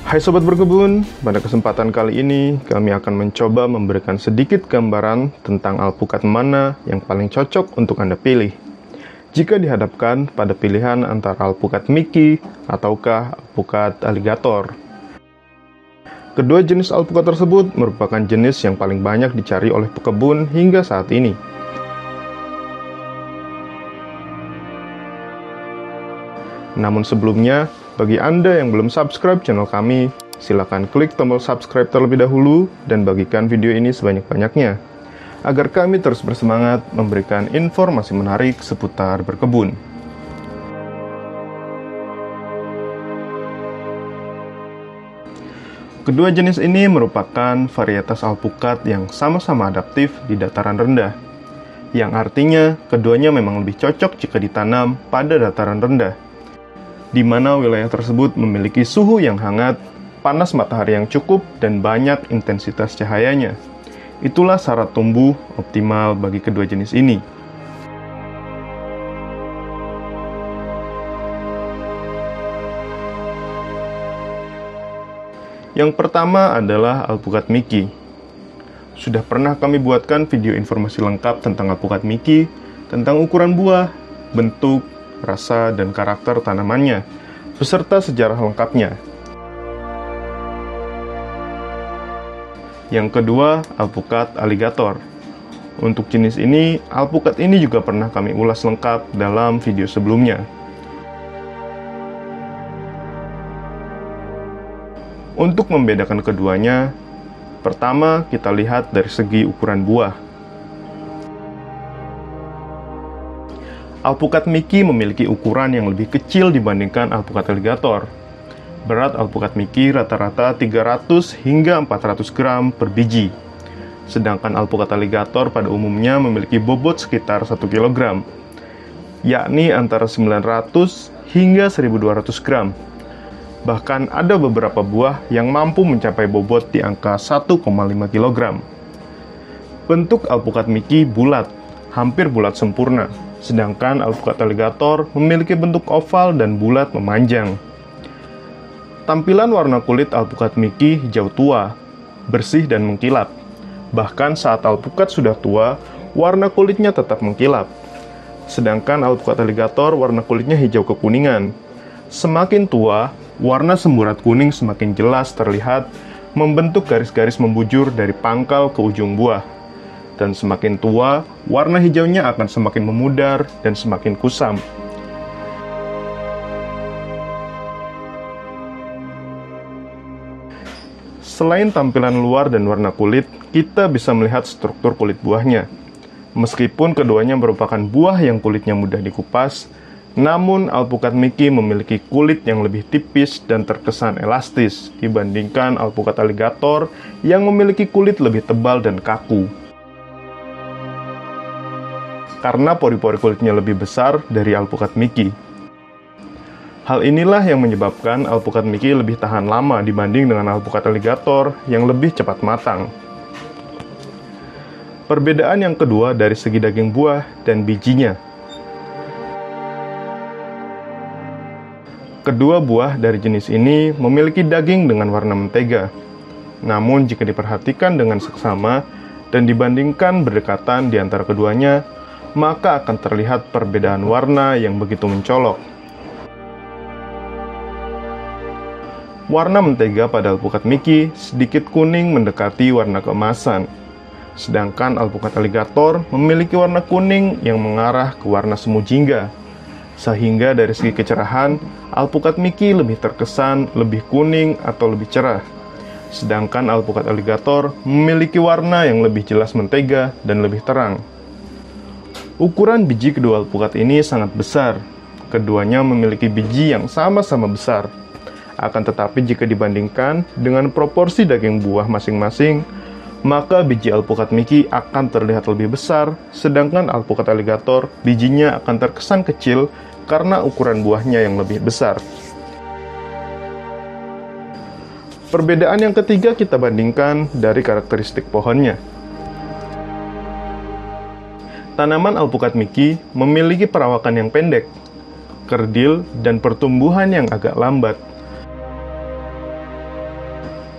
Hai Sobat Berkebun, pada kesempatan kali ini kami akan mencoba memberikan sedikit gambaran tentang alpukat mana yang paling cocok untuk Anda pilih. Jika dihadapkan pada pilihan antara alpukat Mickey ataukah alpukat aligator. Kedua jenis alpukat tersebut merupakan jenis yang paling banyak dicari oleh pekebun hingga saat ini. Namun sebelumnya, bagi Anda yang belum subscribe channel kami, silakan klik tombol subscribe terlebih dahulu dan bagikan video ini sebanyak-banyaknya, agar kami terus bersemangat memberikan informasi menarik seputar berkebun. Kedua jenis ini merupakan varietas alpukat yang sama-sama adaptif di dataran rendah, yang artinya keduanya memang lebih cocok jika ditanam pada dataran rendah, di mana wilayah tersebut memiliki suhu yang hangat, panas matahari yang cukup, dan banyak intensitas cahayanya. Itulah syarat tumbuh optimal bagi kedua jenis ini. Yang pertama adalah alpukat Mickey. Sudah pernah kami buatkan video informasi lengkap tentang alpukat Mickey, tentang ukuran buah, bentuk, rasa, dan karakter tanamannya, beserta sejarah lengkapnya. Yang kedua, alpukat aligator. Untuk jenis ini, alpukat ini juga pernah kami ulas lengkap dalam video sebelumnya. Untuk membedakan keduanya, pertama kita lihat dari segi ukuran buah. Alpukat Mickey memiliki ukuran yang lebih kecil dibandingkan alpukat aligator. Berat alpukat Mickey rata-rata 300 hingga 400 gram per biji. Sedangkan alpukat aligator pada umumnya memiliki bobot sekitar 1 kg, yakni antara 900 hingga 1200 gram. Bahkan ada beberapa buah yang mampu mencapai bobot di angka 1,5 kg. Bentuk alpukat Mickey bulat, hampir bulat sempurna. Sedangkan alpukat aligator memiliki bentuk oval dan bulat memanjang. Tampilan warna kulit alpukat Mickey hijau tua, bersih dan mengkilap. Bahkan saat alpukat sudah tua, warna kulitnya tetap mengkilap. Sedangkan alpukat aligator warna kulitnya hijau kekuningan. Semakin tua, warna semburat kuning semakin jelas terlihat, membentuk garis-garis membujur dari pangkal ke ujung buah. Dan semakin tua, warna hijaunya akan semakin memudar dan semakin kusam. Selain tampilan luar dan warna kulit, kita bisa melihat struktur kulit buahnya. Meskipun keduanya merupakan buah yang kulitnya mudah dikupas, namun alpukat Mickey memiliki kulit yang lebih tipis dan terkesan elastis dibandingkan alpukat aligator yang memiliki kulit lebih tebal dan kaku. Karena pori-pori kulitnya lebih besar dari alpukat Mickey. Hal inilah yang menyebabkan alpukat Mickey lebih tahan lama dibanding dengan alpukat aligator yang lebih cepat matang. Perbedaan yang kedua dari segi daging buah dan bijinya. Kedua buah dari jenis ini memiliki daging dengan warna mentega. Namun jika diperhatikan dengan seksama dan dibandingkan berdekatan di antara keduanya, maka akan terlihat perbedaan warna yang begitu mencolok. Warna mentega pada alpukat Mickey sedikit kuning mendekati warna keemasan, sedangkan alpukat aligator memiliki warna kuning yang mengarah ke warna semu jingga, sehingga dari segi kecerahan, alpukat Mickey lebih terkesan lebih kuning atau lebih cerah, sedangkan alpukat aligator memiliki warna yang lebih jelas mentega dan lebih terang. Ukuran biji kedua alpukat ini sangat besar. Keduanya memiliki biji yang sama-sama besar. Akan tetapi jika dibandingkan dengan proporsi daging buah masing-masing, maka biji alpukat Mickey akan terlihat lebih besar, sedangkan alpukat aligator bijinya akan terkesan kecil karena ukuran buahnya yang lebih besar. Perbedaan yang ketiga kita bandingkan dari karakteristik pohonnya. Tanaman alpukat Mickey memiliki perawakan yang pendek, kerdil, dan pertumbuhan yang agak lambat.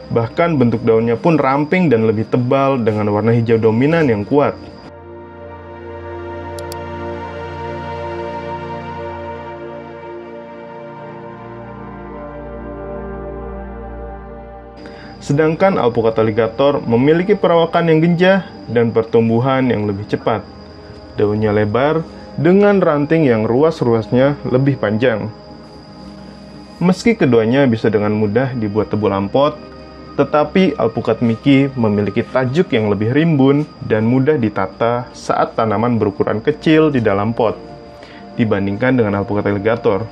Bahkan bentuk daunnya pun ramping dan lebih tebal dengan warna hijau dominan yang kuat. Sedangkan alpukat alligator memiliki perawakan yang genjah dan pertumbuhan yang lebih cepat. Daunnya lebar dengan ranting yang ruas-ruasnya lebih panjang. Meski keduanya bisa dengan mudah dibuat tebu lampot, tetapi alpukat Mickey memiliki tajuk yang lebih rimbun dan mudah ditata saat tanaman berukuran kecil di dalam pot, dibandingkan dengan alpukat alligator.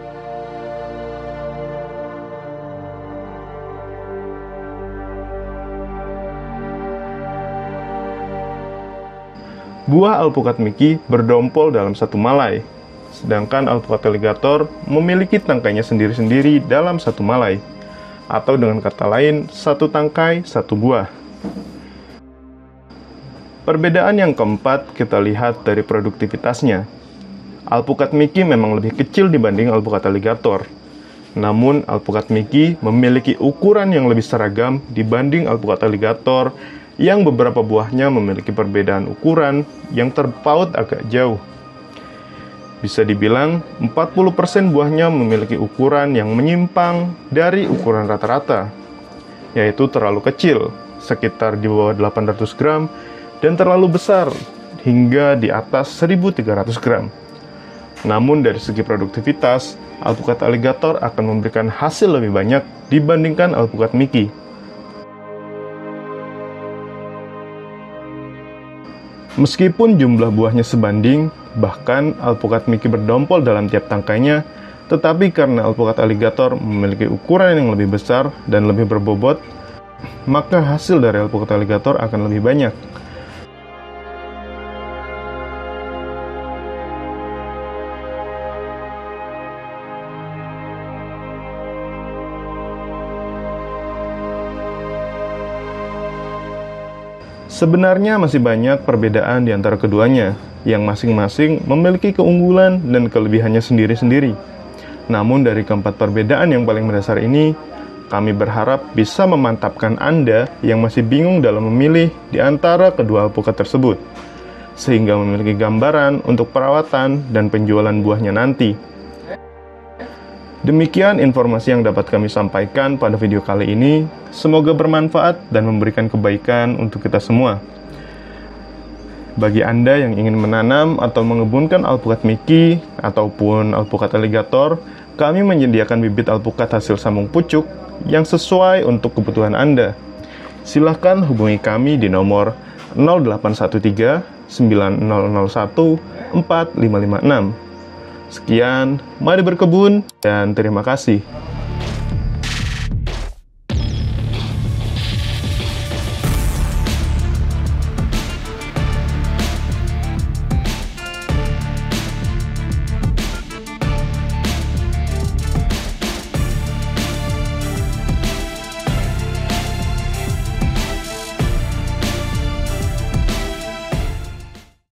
Buah alpukat Mickey berdompol dalam satu malai, sedangkan alpukat alligator memiliki tangkainya sendiri-sendiri dalam satu malai, atau dengan kata lain, satu tangkai, satu buah. Perbedaan yang keempat kita lihat dari produktivitasnya. Alpukat Mickey memang lebih kecil dibanding alpukat alligator. Namun, alpukat Mickey memiliki ukuran yang lebih seragam dibanding alpukat alligator yang beberapa buahnya memiliki perbedaan ukuran yang terpaut agak jauh. Bisa dibilang, 40% buahnya memiliki ukuran yang menyimpang dari ukuran rata-rata, yaitu terlalu kecil, sekitar di bawah 800 gram, dan terlalu besar, hingga di atas 1.300 gram. Namun dari segi produktivitas, alpukat alligator akan memberikan hasil lebih banyak dibandingkan alpukat Mickey. Meskipun jumlah buahnya sebanding, bahkan alpukat Mickey berdompol dalam tiap tangkainya, tetapi karena alpukat alligator memiliki ukuran yang lebih besar dan lebih berbobot, maka hasil dari alpukat alligator akan lebih banyak. Sebenarnya masih banyak perbedaan di antara keduanya, yang masing-masing memiliki keunggulan dan kelebihannya sendiri-sendiri. Namun dari keempat perbedaan yang paling mendasar ini, kami berharap bisa memantapkan Anda yang masih bingung dalam memilih di antara kedua alpukat tersebut, sehingga memiliki gambaran untuk perawatan dan penjualan buahnya nanti. Demikian informasi yang dapat kami sampaikan pada video kali ini. Semoga bermanfaat dan memberikan kebaikan untuk kita semua. Bagi Anda yang ingin menanam atau mengebunkan alpukat Mickey ataupun alpukat alligator, kami menyediakan bibit alpukat hasil sambung pucuk yang sesuai untuk kebutuhan Anda. Silahkan hubungi kami di nomor 0813 9001 4556. Sekian, mari berkebun dan terima kasih.